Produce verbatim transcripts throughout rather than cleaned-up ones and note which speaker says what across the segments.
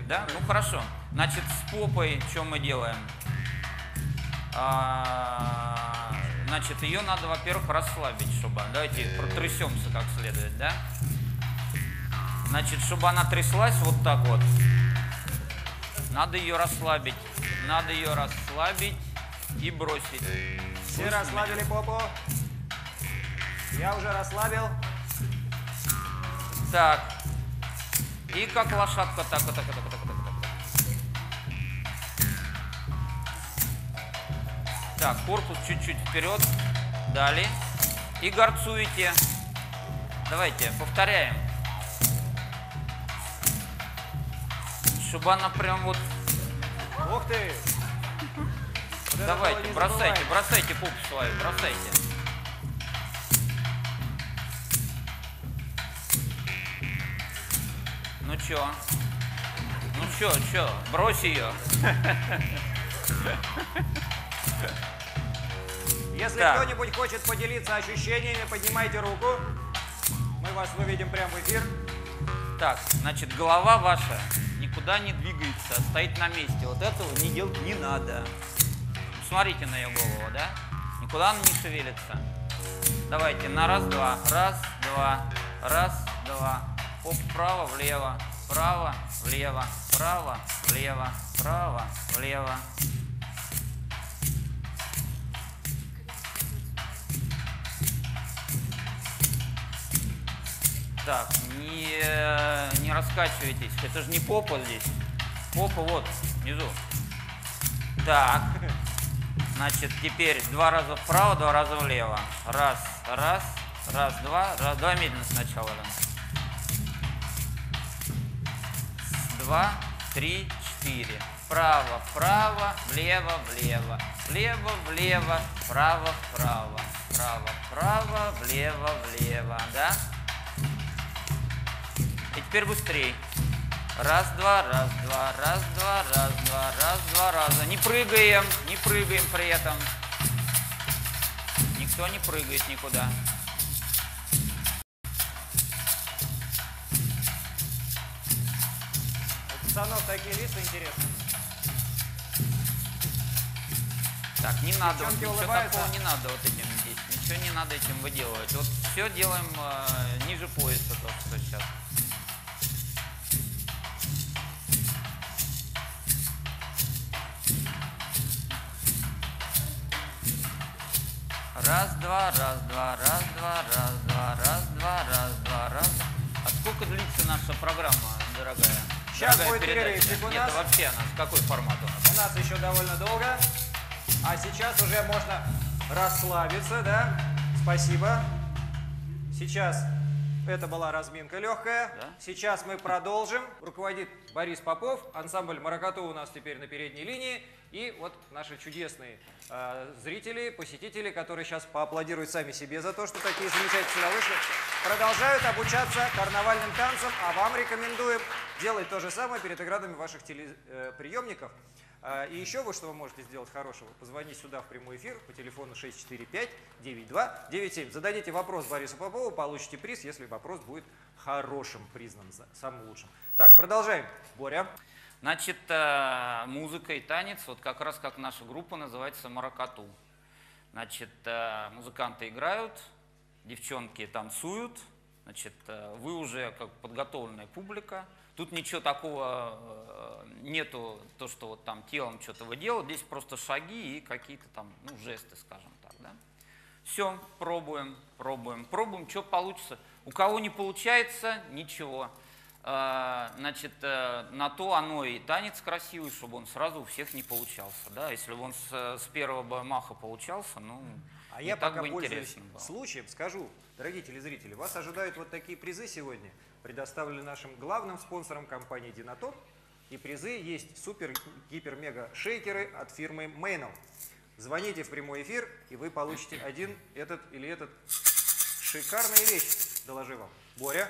Speaker 1: да? Ну хорошо. Значит, с попой что мы делаем? А, значит, ее надо, во-первых, расслабить, чтобы... Давайте протрясемся как следует, да? Значит, чтобы она тряслась вот так вот, надо ее расслабить. Надо ее расслабить и бросить.
Speaker 2: Все Пусть расслабили меня. попу? Я уже расслабил.
Speaker 1: Так. И как лошадка, так, вот, так, вот, так, вот, так, вот, так, вот, так. Так, корпус чуть-чуть вперед. Далее. И горцуете. Давайте, повторяем. Чтобы она прям вот...
Speaker 2: Ух ты! Вот
Speaker 1: давайте, бросайте, бросайте пупу свою, бросайте. Ну чё? Ну чё, чё? Брось ее.
Speaker 2: Если кто-нибудь хочет поделиться ощущениями, поднимайте руку. Мы вас выведем прямо в эфир.
Speaker 1: Так, значит, голова ваша никуда не двигается, стоит на месте. Вот этого не делать не надо. Смотрите на ее голову, да? Никуда она не шевелится. Давайте на раз-два. Раз-два. Раз-два. Оп, вправо-влево. Вправо-влево. Вправо-влево. Вправо-влево. Так, не, не раскачивайтесь. Это же не попа здесь. Попа вот, внизу. Так. Значит, теперь два раза вправо, два раза влево. Раз, раз, раз, два. Раз, два медленно сначала. Два, три, четыре. Вправо, вправо, влево, влево. Влево, влево, вправо, вправо. Вправо, вправо, влево, влево. Да? И теперь быстрее. Раз, два, раз, два, раз, два, раз, два, раз, два раза. Не прыгаем, не прыгаем при этом. Никто не прыгает никуда.
Speaker 2: У пацанов такие лица интересные.
Speaker 1: Так, не надо, вот, ничего
Speaker 2: улыбаются.
Speaker 1: такого не надо вот этим здесь. Ничего не надо этим выделывать. Вот все делаем э, ниже пояса, то, что сейчас. Раз, два, раз, два, раз, два, раз, два, раз, два, раз, два, раз. А сколько длится наша программа, дорогая?
Speaker 2: Сейчас
Speaker 1: дорогая
Speaker 2: будет перерывчик у нас.
Speaker 1: Нет, вообще она, какой формат у нас?
Speaker 2: У нас еще довольно долго. А сейчас уже можно расслабиться, да? Спасибо. Сейчас это была разминка легкая. Да? Сейчас мы продолжим. Руководит Борис Попов. Ансамбль «Маракату» у нас теперь на передней линии. И вот наши чудесные э, зрители, посетители, которые сейчас поаплодируют сами себе за то, что такие замечательные вышли, продолжают обучаться карнавальным танцам, а вам рекомендуем делать то же самое перед оградами ваших телеприемников. Э, и еще вот что вы можете сделать хорошего. Позвонить сюда в прямой эфир по телефону шесть четыре пять девять два девять семь. Зададите вопрос Борису Попову, получите приз, если вопрос будет хорошим, признан самым лучшим. Так, продолжаем. Боря.
Speaker 1: Значит, музыка и танец, вот как раз как наша группа называется «Маракату». Значит, музыканты играют, девчонки танцуют, значит, вы уже как подготовленная публика. Тут ничего такого нету, то, что вот там телом что-то вы делаете, здесь просто шаги и какие-то там, ну, жесты, скажем так, да. Все, пробуем, пробуем, пробуем, что получится. У кого не получается, ничего. Значит, на то оно и танец красивый, чтобы он сразу у всех не получался. Да? Если бы он с, с первого маха получался, ну,
Speaker 2: а
Speaker 1: не
Speaker 2: я
Speaker 1: так
Speaker 2: пока
Speaker 1: бы
Speaker 2: пользуюсь
Speaker 1: интересно было.
Speaker 2: Случаем, скажу, дорогие телезрители, вас ожидают вот такие призы сегодня, предоставлены нашим главным спонсором компании Динатоп. И призы есть супер-гипер-мега-шейкеры от фирмы Мейнл. Звоните в прямой эфир, и вы получите один этот или этот. Шикарная вещь, доложи вам. Боря.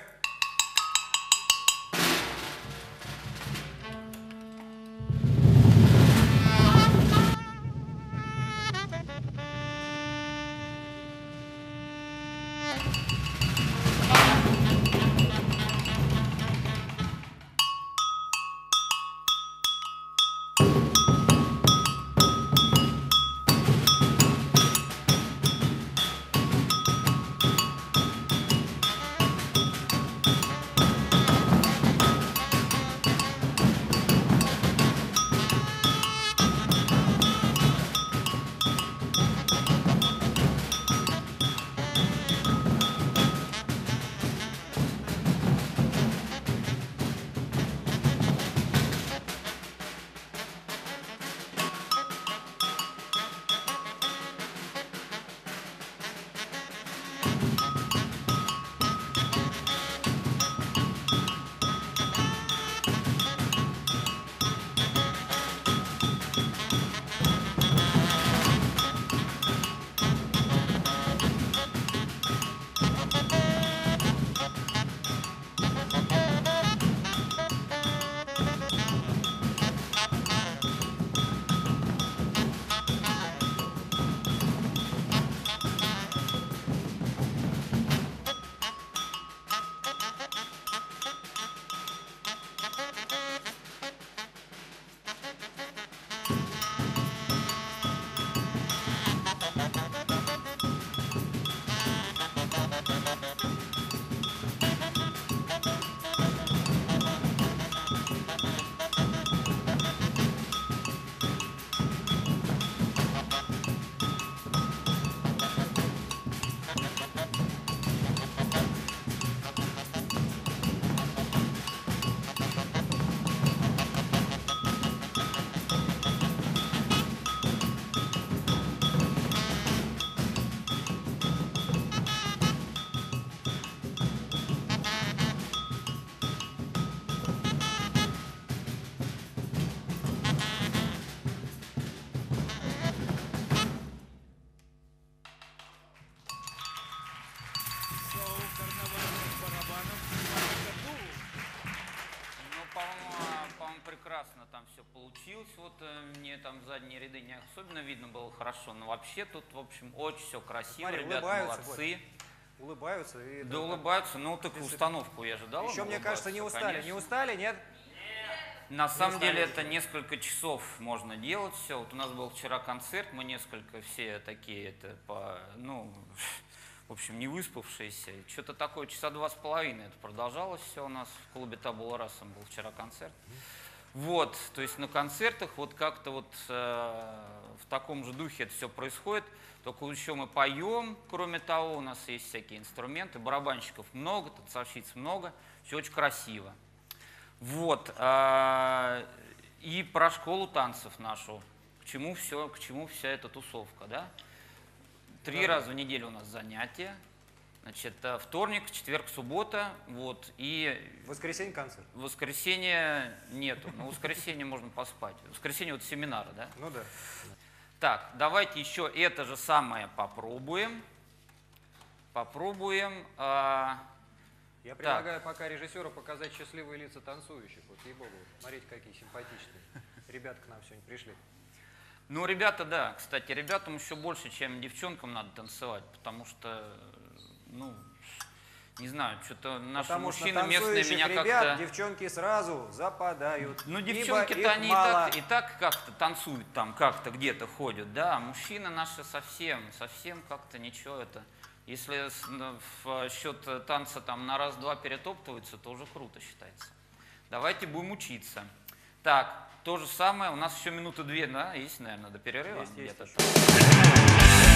Speaker 3: шоу карнавальных барабанов «Маракату».
Speaker 1: Ну, по-моему, по-моему, прекрасно там все получилось. Вот э, мне там задние ряды не особенно видно было хорошо, но вообще тут, в общем, очень все красиво,
Speaker 2: Смотри,
Speaker 1: ребята
Speaker 2: улыбаются,
Speaker 1: молодцы.
Speaker 2: Улыбаются. И
Speaker 1: Да улыбаются, ну так установку я же дал.
Speaker 2: Еще,
Speaker 1: им
Speaker 2: мне кажется, не
Speaker 1: улыбаться,
Speaker 2: устали.
Speaker 1: конечно.
Speaker 2: Не устали, нет?
Speaker 1: На самом
Speaker 2: устали
Speaker 1: деле
Speaker 2: еще.
Speaker 1: это несколько часов можно делать все. Вот у нас был вчера концерт, мы несколько все такие, это по, ну, в общем, не выспавшиеся. Что-то такое, часа два с половиной это продолжалось все у нас в клубе Табула Расом был вчера концерт. Вот, то есть на концертах вот как-то вот э, в таком же духе это все происходит. Только еще мы поем, кроме того, у нас есть всякие инструменты, барабанщиков много, танцовщиц много, все очень красиво. Вот, э, и про школу танцев нашу, к чему, все, к чему вся эта тусовка, да? Три
Speaker 2: Да.
Speaker 1: раза в неделю у нас занятия, значит, э, вторник, четверг, суббота, вот, и
Speaker 2: В воскресенье концерт.
Speaker 1: в воскресенье нету, на воскресенье можно поспать. В воскресенье вот семинары, да?
Speaker 2: Ну да.
Speaker 1: Так, давайте еще это же самое попробуем. Попробуем. а,
Speaker 2: Я предлагаю пока режиссеру показать счастливые лица танцующих. Вот ей-богу, смотрите, какие симпатичные. Ребята к нам сегодня пришли.
Speaker 1: Ну, ребята, да, кстати, ребятам еще больше, чем девчонкам надо танцевать, потому что, ну, не знаю, что-то наши
Speaker 2: Потому что
Speaker 1: мужчины местные
Speaker 2: танцующих
Speaker 1: меня
Speaker 2: ребят
Speaker 1: как-то...
Speaker 2: девчонки сразу западают.
Speaker 1: Ну,
Speaker 2: ибо
Speaker 1: девчонки-то
Speaker 2: их
Speaker 1: они и
Speaker 2: мало.
Speaker 1: так, и так как-то танцуют там, как-то где-то ходят, да, а мужчины наши совсем, совсем как-то ничего это. Если с- н- в счет танца там на раз-два перетоптываются, то уже круто считается. Давайте будем учиться. Так, то же самое, у нас еще минуты две, да, есть, наверное, до перерыва
Speaker 2: Есть, есть
Speaker 1: где-то.
Speaker 2: еще.